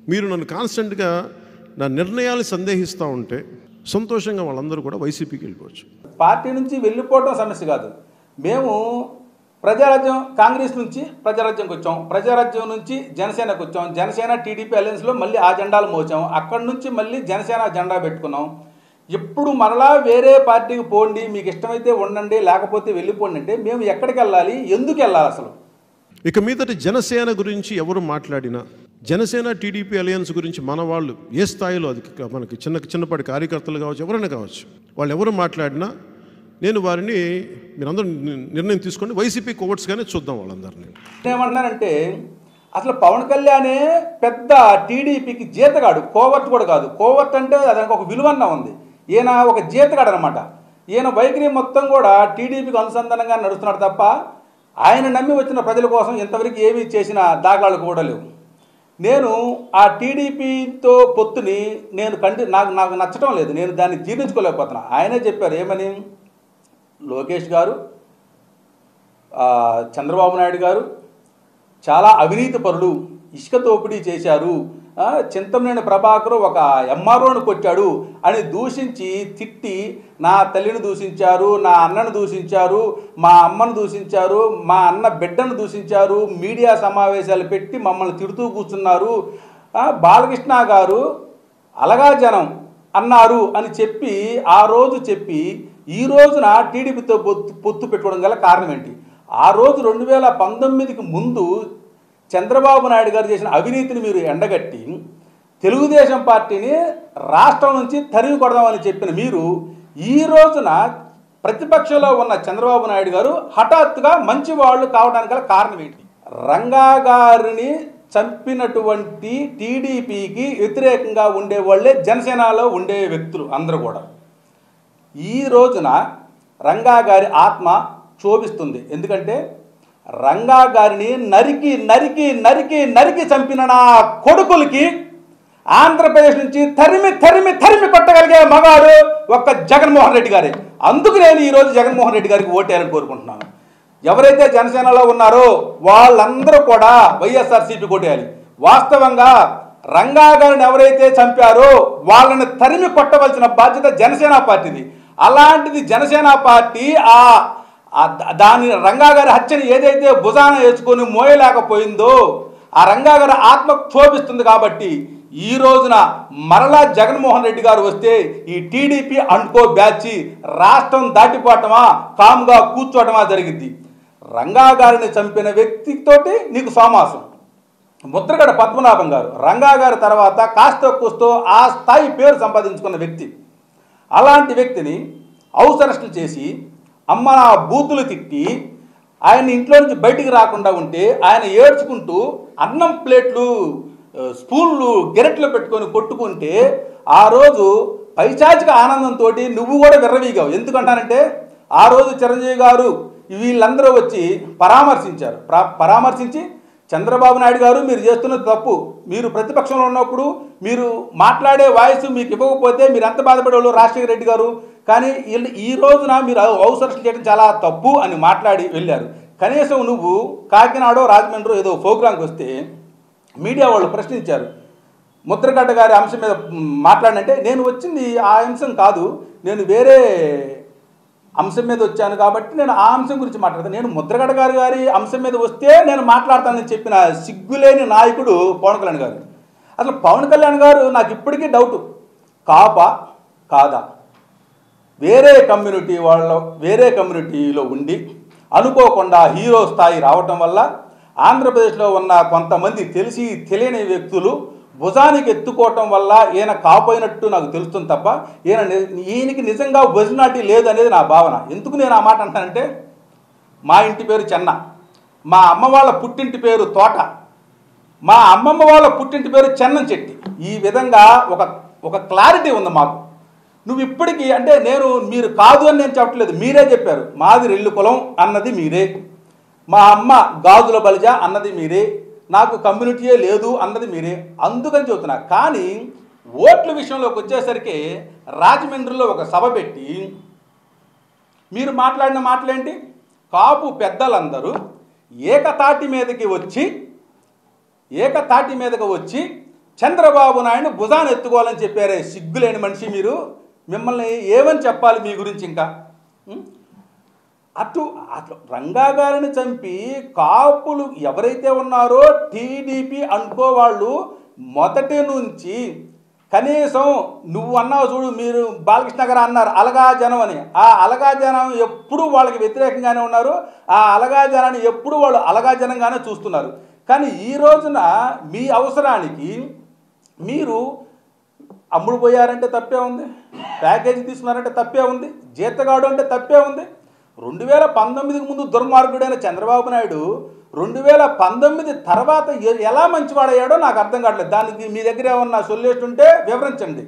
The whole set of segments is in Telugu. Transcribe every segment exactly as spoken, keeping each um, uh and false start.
మీరు నన్ను కాన్స్టెంట్గా నా నిర్ణయాలు సందేహిస్తూ ఉంటే సంతోషంగా వాళ్ళందరూ కూడా వైసీపీకి వెళ్ళిపోవచ్చు. పార్టీ నుంచి వెళ్ళిపోవడం సమస్య కాదు. మేము ప్రజారాజ్యం కాంగ్రెస్ నుంచి ప్రజారాజ్యంకి వచ్చాం, ప్రజారాజ్యం నుంచి జనసేనకు వచ్చాం, జనసేన టీడీపీ అలయన్స్లో మళ్ళీ ఆ జెండాలు మోచాం, అక్కడి నుంచి మళ్ళీ జనసేన జెండా పెట్టుకున్నాం. ఇప్పుడు మరలా వేరే పార్టీకి పోండి, మీకు ఇష్టమైతే ఉండండి, లేకపోతే వెళ్ళిపోండి అంటే మేము ఎక్కడికి వెళ్ళాలి, ఎందుకు వెళ్ళాలి అసలు? ఇక మీదటి జనసేన గురించి ఎవరు మాట్లాడినా, జనసేన టీడీపీ అలయన్స్ గురించి మన వాళ్ళు ఏ స్థాయిలో, అది మనకి చిన్న చిన్నపాటి కార్యకర్తలు కావచ్చు, ఎవరైనా కావచ్చు, వాళ్ళు ఎవరు మాట్లాడినా నేను వారిని మీరందరూ నిర్ణయం తీసుకోండి, వైసీపీ కోవర్ట్స్గానే చూద్దాం వాళ్ళందరినీ. ఏమంటున్నానంటే అసలు పవన్ కళ్యాణే పెద్ద టీడీపీకి జీతగాడు, కోవర్ట్ కూడా కాదు. కోవర్ట్ అంటే దానికి ఒక విలువన్న ఉంది. ఈయన ఒక జీతగాడు అనమాట. ఈయన వైఖరి మొత్తం కూడా టీడీపీకి అనుసంధానంగా నడుస్తున్నాడు తప్ప ఆయన నమ్మి వచ్చిన ప్రజల కోసం ఇంతవరకు ఏమీ చేసిన దాఖలాలు కూడా లేవు. నేను ఆ టీడీపీతో పొత్తుని నేను కంటి నాకు నాకు నచ్చటం లేదు, నేను దాన్ని జీర్ణించుకోలేకపోతున్నా. ఆయనే చెప్పారు ఏమని, లోకేష్ గారు, చంద్రబాబు నాయుడు గారు చాలా అవినీతి పరులు, ఇసుక దోపిడీ చేశారు, చింతమనేని ప్రభాకర్ ఒక ఎంఆర్ఓను కొట్టాడు అని దూషించి తిట్టి నా తల్లిని దూషించారు, నా అన్నను దూషించారు, మా అమ్మను దూషించారు, మా అన్న బిడ్డను దూషించారు, మీడియా సమావేశాలు పెట్టి మమ్మల్ని తిడుతూ కూర్చున్నారు, బాలకృష్ణ గారు అలగా జనం అన్నారు అని చెప్పి ఆ రోజు చెప్పి ఈ రోజున టీడీపీతో పొత్తు పొత్తు పెట్టుకోవడం గల కారణం ఏంటి? ఆ రోజు రెండు వేల పంతొమ్మిదికి ముందు చంద్రబాబు నాయుడు గారు చేసిన అవినీతిని మీరు ఎండగట్టి తెలుగుదేశం పార్టీని రాష్ట్రం నుంచి తరిమి కొడదామని చెప్పిన మీరు ఈ రోజున ప్రతిపక్షంలో ఉన్న చంద్రబాబు నాయుడు గారు హఠాత్తుగా మంచి వాళ్ళు కావడానికి గల కారణం ఏంటి? రంగా గారిని చంపినటువంటి టీడీపీకి వ్యతిరేకంగా ఉండేవాళ్ళే జనసేనలో ఉండే వ్యక్తులు అందరూ కూడా. ఈ రోజున రంగా గారి ఆత్మ క్షోభిస్తుంది. ఎందుకంటే రంగా గారిని నరికి నరికి నరికి నరికి చంపిన నా కొడుకులకి ఆంధ్రప్రదేశ్ నుంచి తరిమి తరిమి తరిమి కొట్టగలిగే మగాడు ఒక్క జగన్మోహన్ రెడ్డి గారే. అందుకు నేను ఈరోజు జగన్మోహన్ రెడ్డి గారికి ఓటేయాలని కోరుకుంటున్నాను. ఎవరైతే జనసేనలో ఉన్నారో వాళ్ళందరూ కూడా వైఎస్ఆర్సీపీ ఓటేయాలి. వాస్తవంగా రంగా గారిని ఎవరైతే చంపారో వాళ్ళని తరిమి కొట్టవలసిన బాధ్యత జనసేన పార్టీది. అలాంటిది జనసేన పార్టీ ఆ దాని రంగా గారి హత్యని ఏదైతే భుజాన వేసుకొని మోయలేకపోయిందో ఆ రంగా గారి ఆత్మ క్షోభిస్తుంది. కాబట్టి ఈ రోజున మరలా జగన్మోహన్ రెడ్డి గారు వస్తే ఈ టీడీపీ అండ్కో బ్యాచ్ రాష్ట్రం దాటిపోవటమా కాముగా కూర్చోవటమా జరిగింది. రంగా గారిని చంపిన వ్యక్తితోటి నీకు సోమాసం. ముద్రగడ పద్మనాభం గారు రంగా గారి తర్వాత కాస్త కూస్తో ఆ స్థాయి పేరు సంపాదించుకున్న వ్యక్తి. అలాంటి వ్యక్తిని హౌస్ అరెస్టులు చేసి అమ్మ నా బూతులు తిట్టి ఆయన ఇంట్లో నుంచి బయటికి రాకుండా ఉంటే ఆయన ఏడ్చుకుంటూ అన్నం ప్లేట్లు స్పూన్లు గెరెట్లు పెట్టుకొని కొట్టుకుంటే ఆ రోజు పైశాచిక ఆనందంతో నువ్వు కూడా విర్రవీగావు. ఎందుకంటానంటే ఆ రోజు చిరంజీవి గారు వీళ్ళందరూ వచ్చి పరామర్శించారు. పరామర్శించి చంద్రబాబు నాయుడు గారు మీరు చేస్తున్నది తప్పు, మీరు ప్రతిపక్షంలో ఉన్నప్పుడు మీరు మాట్లాడే వాయిస్ మీకు ఇవ్వకపోతే మీరు ఎంత బాధపడేవాళ్ళు రాజశేఖర రెడ్డి గారు, కానీ వీళ్ళు ఈ రోజున మీరు హౌస్ అరెస్ట్ చేయడం చాలా తప్పు అని మాట్లాడి వెళ్ళారు. కనీసం నువ్వు కాకినాడో రాజమండ్రి ఏదో ప్రోగ్రాంకి వస్తే మీడియా వాళ్ళు ప్రశ్నించారు, ముద్రగడ్డ గారి అంశం మీద మాట్లాడినంటే నేను వచ్చింది ఆ అంశం కాదు, నేను వేరే అంశం మీద వచ్చాను కాబట్టి నేను ఆ అంశం గురించి మాట్లాడతాను, నేను ముద్రగడ్డ గారి గారి అంశం మీద వస్తే నేను మాట్లాడతానని చెప్పిన సిగ్గులేని నాయకుడు పవన్ కళ్యాణ్ గారు. అసలు పవన్ కళ్యాణ్ గారు నాకు ఇప్పటికీ డౌటు, కాపా కాదా? వేరే కమ్యూనిటీ వాళ్ళ వేరే కమ్యూనిటీలో ఉండి అనుకోకుండా హీరో స్థాయి రావటం వల్ల ఆంధ్రప్రదేశ్లో ఉన్న కొంతమంది తెలిసి తెలియని వ్యక్తులు భుజానికి ఎత్తుకోవటం వల్ల ఈయన కాపోయినట్టు నాకు తెలుస్తుంది తప్ప ఈయన ఈయనకి నిజంగా ఒరిజినాలిటీ లేదు అనేది నా భావన. ఎందుకు నేను ఆ మాట అంటానంటే మా ఇంటి పేరు చెన్న, మా అమ్మ వాళ్ళ పుట్టింటి పేరు తోట, మా అమ్మమ్మ వాళ్ళ పుట్టింటి పేరు చెన్నం చెట్టి. ఈ విధంగా ఒక ఒక క్లారిటీ ఉంది మాకు. నువ్వు ఇప్పటికీ అంటే నేను మీరు కాదు అని నేను చెప్పట్లేదు, మీరే చెప్పారు మాది రెల్లు కులం అన్నది మీరే, మా అమ్మ గాజుల బలిజ అన్నది మీరే, నాకు కమ్యూనిటీయే లేదు అన్నది మీరే, అందుకని చెబుతున్నా. కానీ ఓట్ల విషయంలోకి వచ్చేసరికి రాజమండ్రిలో ఒక సభ పెట్టి మీరు మాట్లాడిన మాటలేంటి, కాపు పెద్దలందరూ ఏకతాటి మీదకి వచ్చి ఏకతాటి మీదకి వచ్చి చంద్రబాబు నాయుడు భుజాన్ని ఎత్తుకోవాలని చెప్పారే, సిగ్గులేని మనిషి మీరు. మిమ్మల్ని ఏమని చెప్పాలి మీ గురించి ఇంకా? అటు అట్లా రంగా గారిని చంపి కాపులు ఎవరైతే ఉన్నారో టీడీపీ అనుకో వాళ్ళు మొదటి నుంచి కనీసం నువ్వు అన్నావు చూడు, మీరు బాలకృష్ణ గారు అన్నారు అలగా జనం అని. ఆ అలగా జనం ఎప్పుడు వాళ్ళకి వ్యతిరేకంగానే ఉన్నారు. ఆ అలగా జనాన్ని ఎప్పుడు వాళ్ళు అలగా జనంగానే చూస్తున్నారు. కానీ ఈ రోజున మీ అవసరానికి మీరు అమ్ముడు పోయారంటే తప్పే ఉంది, ప్యాకేజీ తీసుకున్నారంటే తప్పే ఉంది, జీతగాడు అంటే తప్పే ఉంది. రెండు వేల పంతొమ్మిదికి ముందు దుర్మార్గుడైన చంద్రబాబు నాయుడు రెండు వేల పంతొమ్మిది తర్వాత ఎలా మంచివాడయ్యాడో నాకు అర్థం కావట్లేదు. దానికి మీ దగ్గర ఏమన్నా సొల్యూషన్ ఉంటే వివరించండి.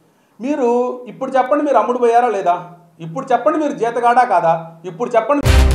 మీరు ఇప్పుడు చెప్పండి, మీరు అమ్ముడు పోయారా లేదా? ఇప్పుడు చెప్పండి, మీరు జీతగాడా కాదా? ఇప్పుడు చెప్పండి.